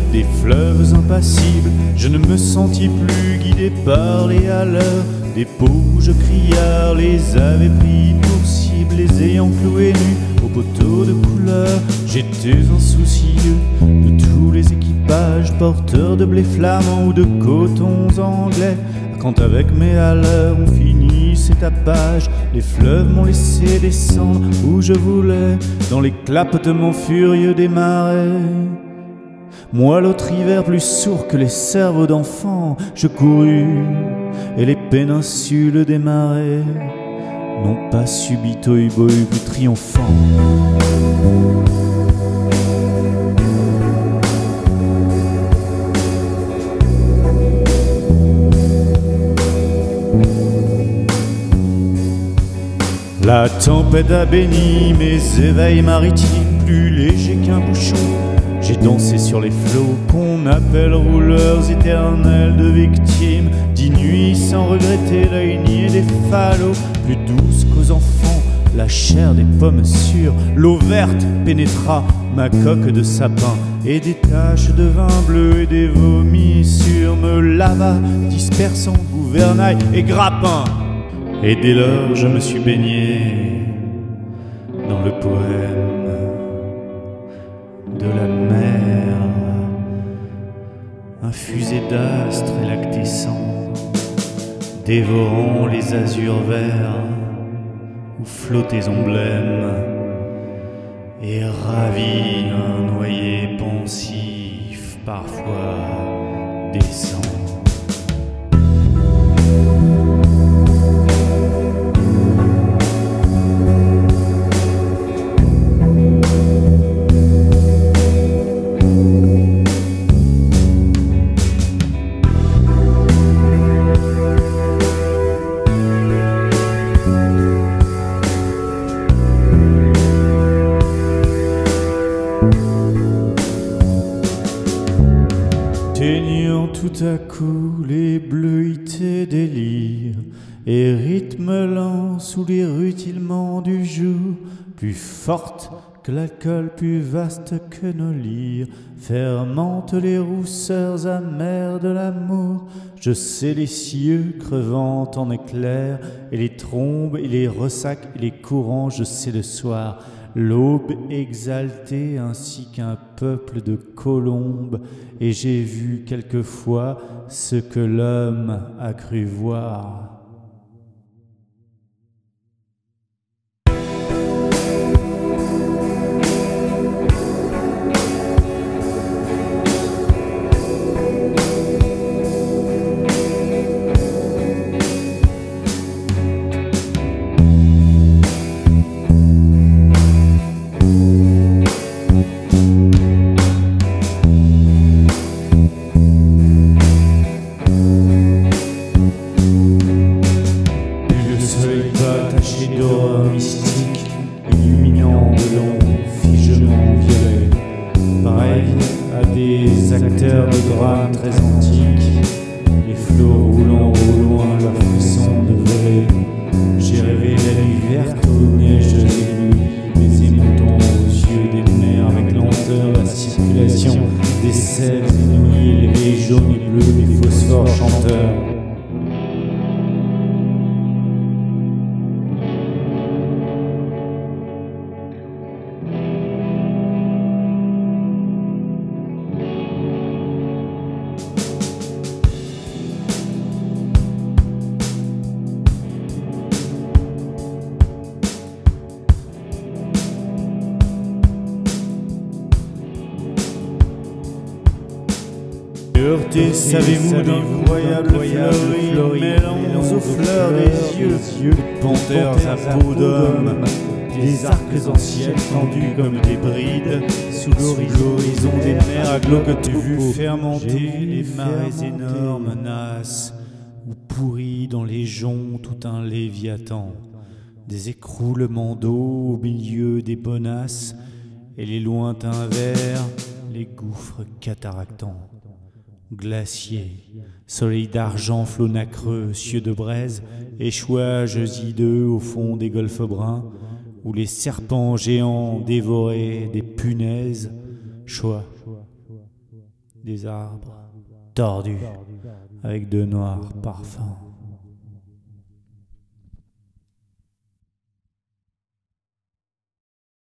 des fleuves impassibles. Je ne me sentis plus guidé par les haleurs. Des pauvres criards les avaient pris pour cible, les ayant cloués nus au poteau de couleur. J'étais insoucieux de tous les équipages, porteurs de blé flamand ou de cotons anglais. Quand avec mes haleurs on finit ces tapages, les fleuves m'ont laissé descendre où je voulais, dans les clapotements furieux des marais. Moi l'autre hiver plus sourd que les cerveaux d'enfants, je courus, et les péninsules des marais n'ont pas subito eu plus triomphant. La tempête a béni mes éveils maritimes, plus légers qu'un bouchon. J'ai dansé sur les flots qu'on appelle rouleurs éternels de victimes, 10 nuits sans regretter l'œil niais des falots, plus douce qu'aux enfants la chair des pommes sûres. L'eau verte pénétra ma coque de sapin, et des taches de vin bleu et des vomissures me lava, dispersant gouvernail et grappin. Et dès lors je me suis baigné dans le poème de la mer, infusé d'astres et lactescents, dévorant les azurs verts où flottent tes emblèmes, et ravi un noyer pensif parfois descend. Teignant tout à coup les bleuités des lyres, et rythme lent sous les rutilements du jour, plus forte que l'alcool, plus vaste que nos lyres, fermente les rousseurs amères de l'amour. Je sais les cieux crevant en éclairs, et les trombes et les ressacs et les courants. Je sais le soir, l'aube exaltée ainsi qu'un peuple de colombes, et j'ai vu quelquefois ce que l'homme a cru voir. D'or mystique, illuminant de longs figements violets, pareil à des acteurs de drames très antiques, les flots roulant au loin leur frisson de volée. J'ai rêvé la nuit verte aux neiges aiguës, baisers montant aux yeux des mers avec lenteur la circulation des sèves inouïes, élevés jaunes et bleus des phosphores chanteurs. Heurté, savez-vous d'incroyables fleuries, mêlant aux fleurs des yeux, panthères à peau d'homme, des arcs en ciel tendus comme des brides, sous l'horizon des mers à glos que tu vu fermenter, les marées énormes nasses, ou pourrit dans les joncs tout un léviathan, des écroulements d'eau au milieu des bonasses, et les lointains vers, les gouffres cataractants. Glaciers, soleil d'argent, flots nacreux, cieux de braise, échouages hideux au fond des golfes bruns, où les serpents géants dévoraient des punaises, choix des arbres tordus avec de noirs parfums.